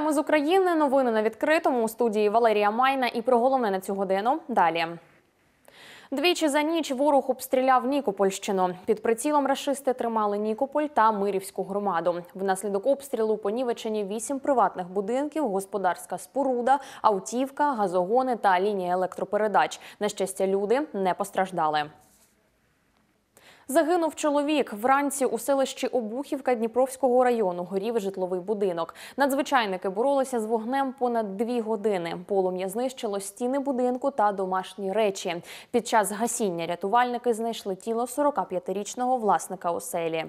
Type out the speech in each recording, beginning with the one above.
Вітаємо з України. Новини на відкритому. У студії Валерія Майна. І про головне на цю годину далі. Двічі за ніч ворог обстріляв Нікопольщину. Під прицілом рашисти тримали Нікополь та Мирівську громаду. Внаслідок обстрілу понівечені 8 приватних будинків, господарська споруда, автівка, газогони та лінія електропередач. На щастя, люди не постраждали. Загинув чоловік. Вранці у селищі Обухівка Дніпровського району горів житловий будинок. Надзвичайники боролися з вогнем понад 2 години. Полум'я знищило стіни будинку та домашні речі. Під час гасіння рятувальники знайшли тіло 45-річного власника оселі.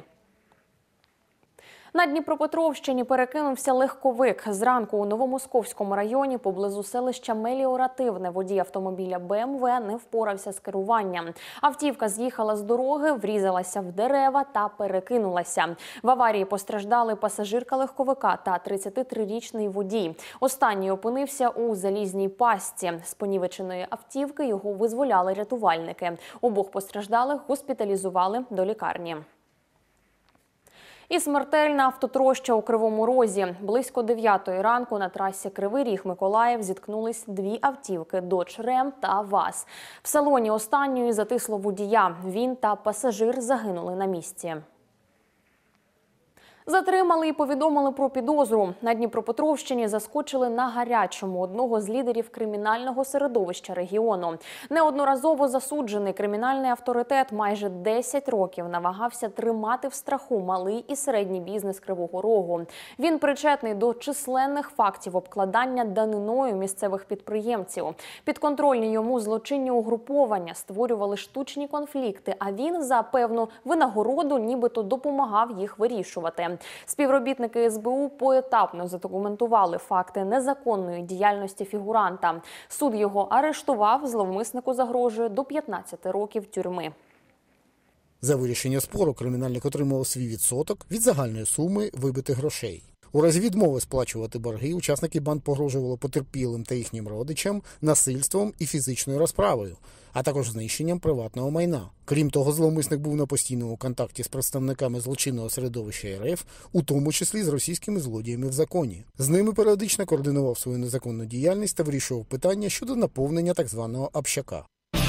На Дніпропетровщині перекинувся легковик. Зранку у Новомосковському районі поблизу селища Меліоративне водій автомобіля БМВ не впорався з керуванням. Автівка з'їхала з дороги, врізалася в дерева та перекинулася. В аварії постраждали пасажирка легковика та 33-річний водій. Останній опинився у залізній пастці. З понівеченої автівки його визволяли рятувальники. Обох постраждалих госпіталізували до лікарні. І смертельна автотроща у Кривому Розі. Близько 9-ї ранку на трасі Кривий Ріг-Миколаїв зіткнулись 2 автівки – Dodge Ram та ВАЗ. В салоні останньої затисло водія. Він та пасажир загинули на місці. Затримали і повідомили про підозру. На Дніпропетровщині заскочили на гарячому одного з лідерів кримінального середовища регіону. Неодноразово засуджений кримінальний авторитет майже 10 років намагався тримати в страху малий і середній бізнес Кривого Рогу. Він причетний до численних фактів обкладання даниною місцевих підприємців. Підконтрольні йому злочинні угруповання створювали штучні конфлікти, а він за певну винагороду нібито допомагав їх вирішувати. Співробітники СБУ поетапно задокументували факти незаконної діяльності фігуранта. Суд його арештував, зловмиснику загрожує до 15 років тюрми. За вирішення спору кримінальник отримував свій відсоток від загальної суми вибитих грошей. У разі відмови сплачувати борги учасники банд погрожували потерпілим та їхнім родичам насильством і фізичною розправою, а також знищенням приватного майна. Крім того, зловмисник був на постійному контакті з представниками злочинного середовища РФ, у тому числі з російськими злодіями в законі. З ними періодично координував свою незаконну діяльність та вирішував питання щодо наповнення так званого «общака».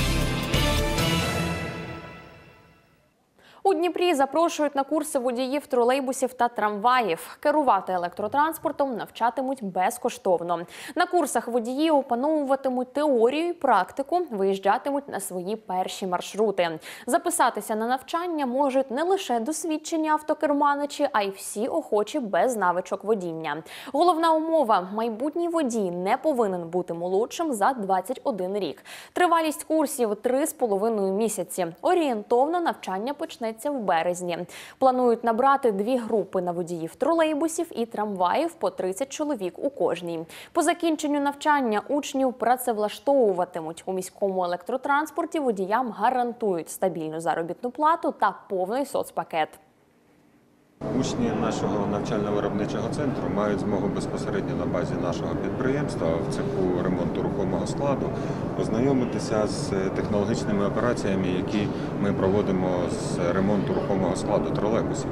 У Дніпрі запрошують на курси водіїв тролейбусів та трамваїв. Керувати електротранспортом навчатимуть безкоштовно. На курсах водії опановуватимуть теорію і практику, виїжджатимуть на свої перші маршрути. Записатися на навчання можуть не лише досвідчені автокерманичі, а й всі охочі без навичок водіння. Головна умова – майбутній водій не повинен бути молодшим за 21 рік. Тривалість курсів – 3,5 місяці. Орієнтовно навчання почнеться в березні. Планують набрати 2 групи на водіїв тролейбусів і трамваїв по 30 чоловік у кожній. По закінченню навчання учнів працевлаштовуватимуть. У міському електротранспорті водіям гарантують стабільну заробітну плату та повний соцпакет. Учні нашого навчально-виробничого центру мають змогу безпосередньо на базі нашого підприємства в цеху ремонту рухомого складу ознайомитися з технологічними операціями, які ми проводимо з ремонту рухомого складу тролейбусів.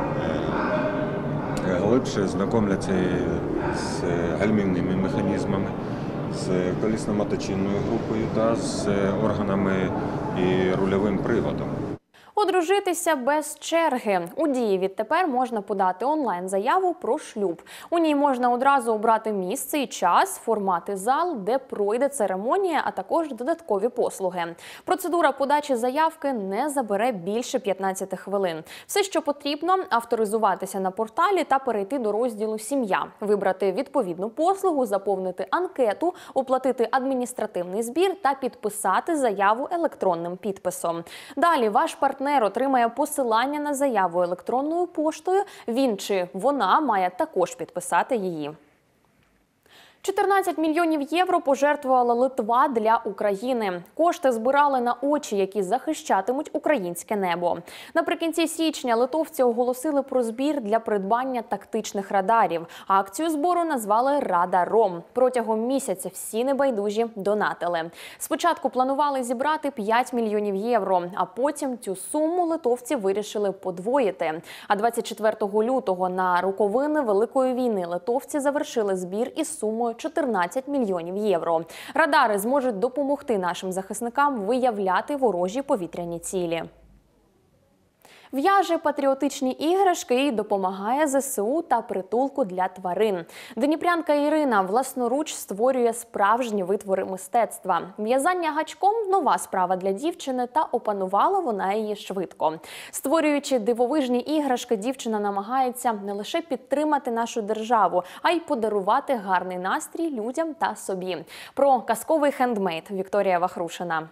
Глибше знайомляться з гальмівними механізмами, з колісно-моточинною групою та з органами і рульовим приводом. Одружитися без черги. У Дії відтепер можна подати онлайн-заяву про шлюб. У ній можна одразу обрати місце і час, формат і зал, де пройде церемонія, а також додаткові послуги. Процедура подачі заявки не забере більше 15 хвилин. Все, що потрібно – авторизуватися на порталі та перейти до розділу «Сім'я», вибрати відповідну послугу, заповнити анкету, оплатити адміністративний збір та підписати заяву електронним підписом. Далі ваш партнер отримає посилання на заяву електронною поштою, він чи вона має також підписати її. 14 мільйонів євро пожертвувала Литва для України. Кошти збирали на очі, які захищатимуть українське небо. Наприкінці січня литовці оголосили про збір для придбання тактичних радарів. Акцію збору назвали «Радаром». Протягом місяця всі небайдужі донатили. Спочатку планували зібрати 5 мільйонів євро, а потім цю суму литовці вирішили подвоїти. А 24 лютого на роковини Великої війни литовці завершили збір із сумою 14 мільйонів євро. Радари зможуть допомогти нашим захисникам виявляти ворожі повітряні цілі. В'яже патріотичні іграшки і допомагає ЗСУ та притулку для тварин. Дніпрянка Ірина власноруч створює справжні витвори мистецтва. В'язання гачком – нова справа для дівчини, та опанувала вона її швидко. Створюючи дивовижні іграшки, дівчина намагається не лише підтримати нашу державу, а й подарувати гарний настрій людям та собі. Про казковий хендмейд Вікторія Вахрушина.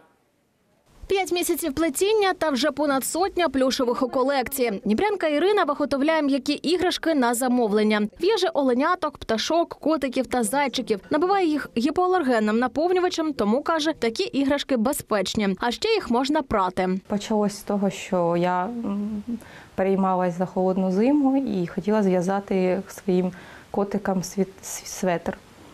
5 місяців плетіння та вже понад сотня плюшевих у колекції. Дніпрянка Ірина виготовляє м'які іграшки на замовлення. В'яже оленяток, пташок, котиків та зайчиків. Набиває їх гіпоалергенним наповнювачем, тому, каже, такі іграшки безпечні. А ще їх можна прати. Почалось з того, що я переймалась за холодну зиму і хотіла зв'язати своїм котикам светр.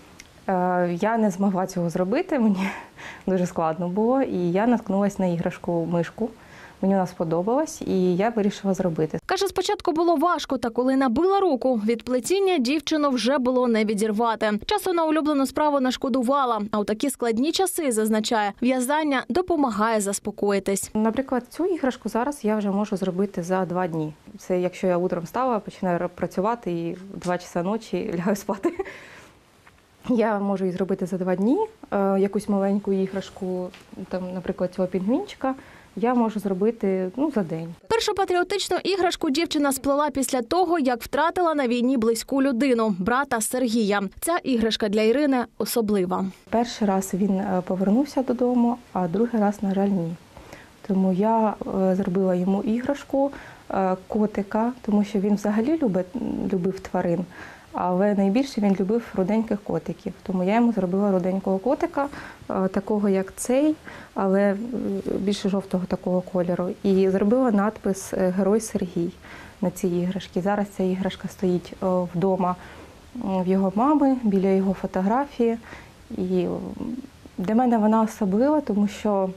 Я не змогла цього зробити, мені дуже складно було, і я наткнулася на іграшку-мишку. Мені вона сподобалась, і я вирішила зробити. Каже, спочатку було важко, та коли набила руку, від плетіння дівчину вже було не відірвати. Часу на улюблену справу не шкодувала, а у такі складні часи, зазначає, в'язання допомагає заспокоїтись. Наприклад, цю іграшку зараз я вже можу зробити за 2 дні. Це якщо я утром встала, починаю працювати і в 2 часа ночі лягаю спати. Я можу її зробити за 2 дні, якусь маленьку іграшку, там, наприклад, цього пінгвінчика, я можу зробити за день. Першу патріотичну іграшку дівчина сплела після того, як втратила на війні близьку людину – брата Сергія. Ця іграшка для Ірини особлива. Перший раз він повернувся додому, а другий раз, на жаль, ні. Тому я зробила йому іграшку котика, тому що він взагалі любив тварин. Але найбільше він любив руденьких котиків. Тому я йому зробила руденького котика, такого як цей, але більше жовтого такого кольору. І зробила надпис «Герой Сергій» на цій іграшці. Зараз ця іграшка стоїть вдома в його мами, біля його фотографії. І для мене вона особлива, тому що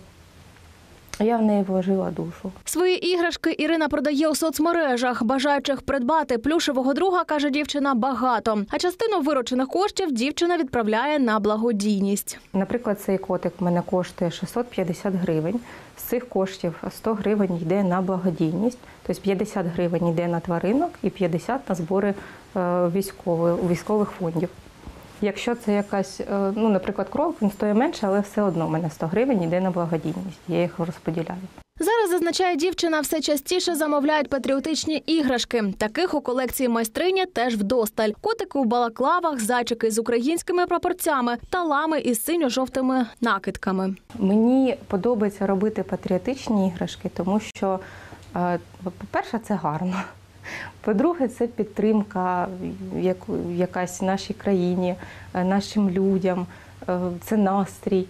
я в неї вложила душу. Свої іграшки Ірина продає у соцмережах. Бажаючих придбати плюшевого друга, каже дівчина, багато. А частину виручених коштів дівчина відправляє на благодійність. Наприклад, цей котик в мене коштує 650 гривень. З цих коштів 100 гривень йде на благодійність. Тобто 50 гривень йде на тваринок і 50 на збори військових фондів. Якщо це якась, наприклад, кролик, він стоїть менше, але все одно в мене 100 гривень йде на благодійність. Я їх розподіляю. Зараз, зазначає дівчина, все частіше замовляють патріотичні іграшки. Таких у колекції майстрині теж вдосталь. Котики у балаклавах, зайчики з українськими прапорцями та лами із синьо-жовтими накидками. Мені подобається робити патріотичні іграшки, тому що, по-перше, це гарно. По-друге, це підтримка якась нашій країні, нашим людям, це настрій.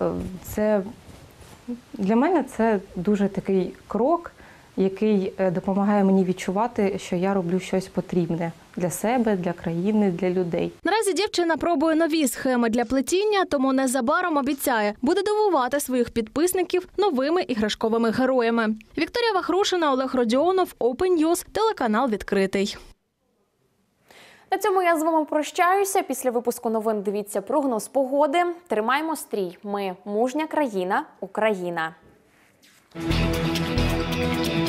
Для мене це дуже такий крок, який допомагає мені відчувати, що я роблю щось потрібне для себе, для країни, для людей. Наразі дівчина пробує нові схеми для плетіння, тому незабаром обіцяє, буде дивувати своїх підписників новими іграшковими героями. Вікторія Вахрушина, Олег Родіонов, Open News, телеканал «Відкритий». На цьому я з вами прощаюся. Після випуску новин дивіться прогноз погоди. Тримаємо стрій. Ми – мужня країна, Україна.